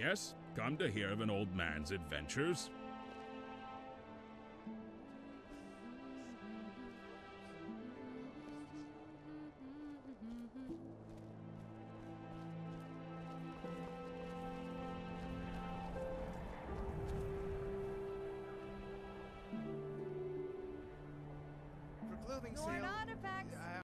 Yes, come to hear of an old man's adventures. For clothing You're sale. not